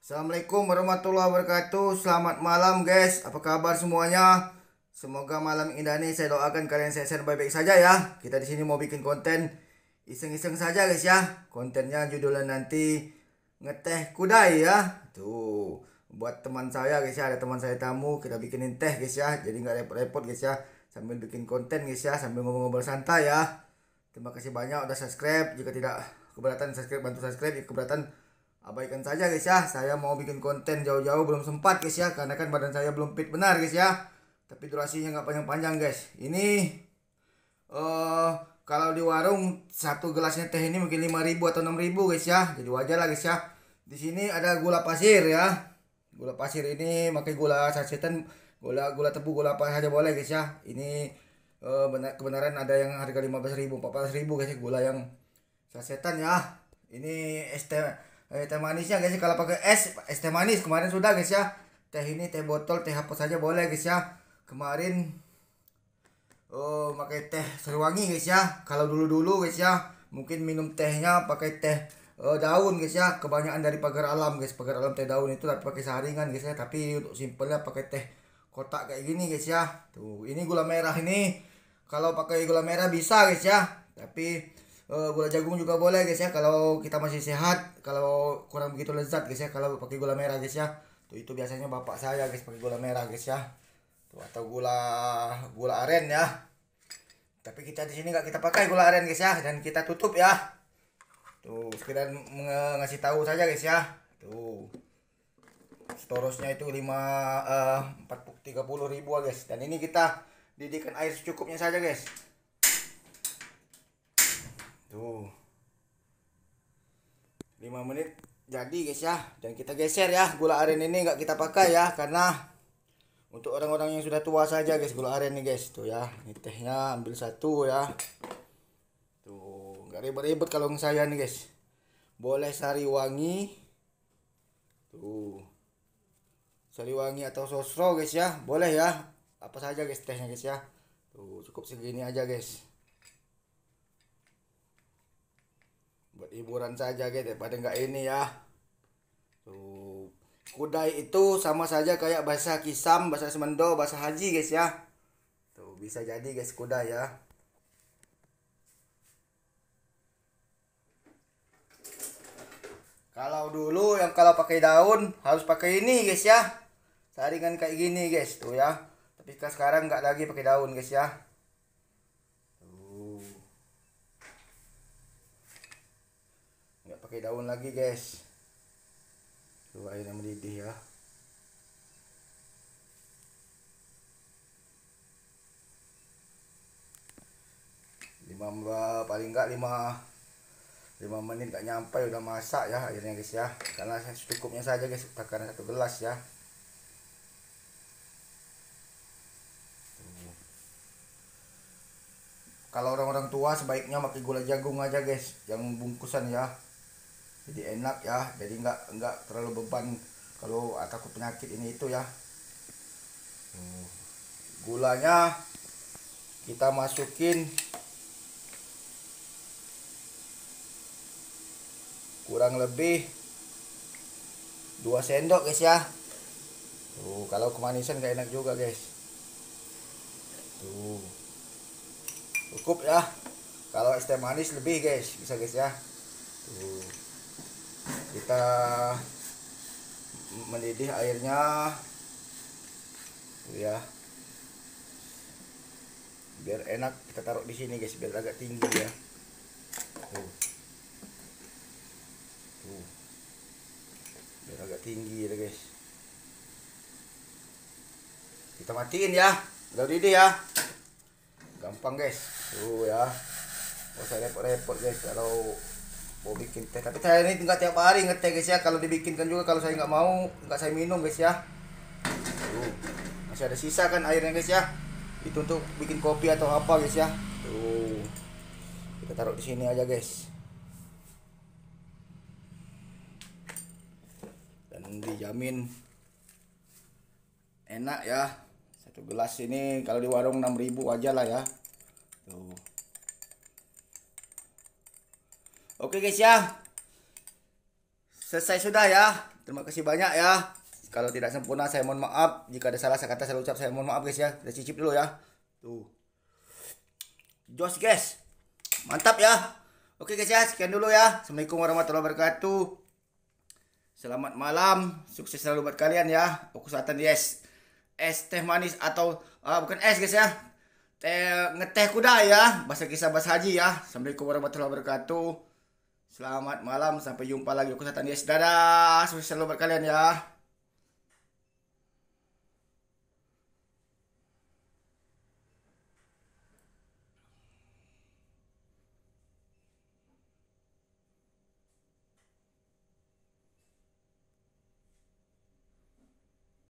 Assalamualaikum warahmatullahi wabarakatuh. Selamat malam guys. Apa kabar semuanya? Semoga malam indah ini saya doakan kalian sehat-sehat baik-baik saja ya. Kita di sini mau bikin konten iseng-iseng saja guys ya. Kontennya judulnya nanti ngeteh kudai ya. Tuh, buat teman saya guys ya. Ada teman saya tamu, kita bikinin teh guys ya. Jadi nggak repot-repot guys ya. Sambil bikin konten guys ya, sambil ngobrol-ngobrol santai ya. Terima kasih banyak udah subscribe. Jika tidak keberatan subscribe, bantu subscribe. Jika keberatan abaikan saja guys ya. Saya mau bikin konten jauh-jauh belum sempat guys ya, karena kan badan saya belum fit benar guys ya. Tapi durasinya nggak panjang-panjang guys. Ini kalau di warung satu gelasnya teh ini mungkin 5.000 atau 6.000 guys ya. Jadi wajar lah guys ya. Di sini ada gula pasir ya. Gula pasir ini pakai gula sasetan, gula tebu, gula apa saja boleh guys ya. Ini kebenaran ada yang harga 15.000, 14.000 guys ya, gula yang sasetan ya. Ini teh manisnya guys, kalau pakai es teh manis kemarin sudah guys ya. Teh ini teh botol, teh apa saja boleh guys ya. Kemarin pakai teh Sriwangi guys ya. Kalau dulu guys ya, mungkin minum tehnya pakai teh daun guys ya. Kebanyakan dari Pagar Alam guys. Pagar Alam teh daun itu tapi pakai saringan guys ya. Tapi untuk simpelnya pakai teh kotak kayak gini guys ya. Tuh, ini gula merah ini. Kalau pakai gula merah bisa guys ya. Tapi gula jagung juga boleh guys ya, kalau kita masih sehat, kalau kurang begitu lezat guys ya kalau pakai gula merah guys ya. Tuh, itu biasanya bapak saya guys pakai gula merah guys ya. Tuh, atau gula aren ya. Tapi kita di sini nggak kita pakai gula aren guys ya, dan kita tutup ya. Tuh, sekedar ngasih tahu saja guys ya. Tuh, storosnya itu 30.000 guys. Dan ini kita didihkan air secukupnya saja guys. Tuh, 5 menit jadi guys ya. Dan kita geser ya, gula aren ini nggak kita pakai ya, karena untuk orang-orang yang sudah tua saja guys gula aren ini guys. Tuh ya, ini tehnya ambil satu ya. Tuh, nggak ribet-ribet kalau saya nih guys. Boleh Sariwangi. Tuh, Sariwangi atau sosro guys ya, boleh ya. Apa saja guys tehnya guys ya. Tuh, cukup segini aja guys. Buat hiburan saja guys, daripada nggak ini ya. Tuh, kudai itu sama saja kayak bahasa Kisam, bahasa Semendo, bahasa Haji guys ya. Tuh, bisa jadi guys kudai ya. Kalau dulu yang kalau pakai daun harus pakai ini guys ya, saringan kayak gini guys tuh ya. Tapi sekarang nggak lagi pakai daun guys ya. Pakai daun lagi guys. Tuh, airnya mendidih ya. Paling enggak 5 menit nggak nyampe udah masak ya airnya guys ya. Karena secukupnya saja guys, takaran 1 gelas ya. Tuh. Kalau orang-orang tua sebaiknya pakai gula jagung aja guys, yang bungkusan ya. Jadi enak ya, jadi nggak terlalu beban kalau takut penyakit ini itu ya. Gulanya kita masukin kurang lebih 2 sendok guys ya. Tuh, kalau kemanisan gak enak juga guys. Tuh, cukup ya. Kalau es teh manis lebih guys, bisa guys ya. Tuh, kita mendidih airnya tuh ya, biar enak kita taruh di sini guys, biar agak tinggi ya. Tuh, tuh, biar agak tinggi ya guys. Kita matiin ya, udah didih ya, gampang guys. Tuh ya, nggak usah repot-repot guys kalau mau bikin teh. Tapi saya ini nggak tiap hari ngeteh guys ya, kalau dibikinkan juga kalau saya nggak mau, nggak saya minum guys ya. Tuh, masih ada sisa kan airnya guys ya, itu untuk bikin kopi atau apa guys ya. Tuh, kita taruh di sini aja guys, dan dijamin enak ya. 1 gelas ini kalau di warung 6.000 aja lah ya. Tuh, oke guys ya, selesai sudah ya. Terima kasih banyak ya. Kalau tidak sempurna saya mohon maaf. Jika ada salah kata saya ucap saya mohon maaf guys ya. Kita cicip dulu ya. Tuh. Jos guys. Mantap ya. Oke guys ya, sekian dulu ya. Assalamualaikum warahmatullahi wabarakatuh. Selamat malam, sukses selalu buat kalian ya. Fokus Atan di es teh manis atau bukan es guys ya. Ngeteh kuda ya, bahasa kisah bahasa haji ya. Assalamualaikum warahmatullahi wabarakatuh. Selamat malam, sampai jumpa lagi. Fokus Atan di dadah, sukses selalu buat kalian ya.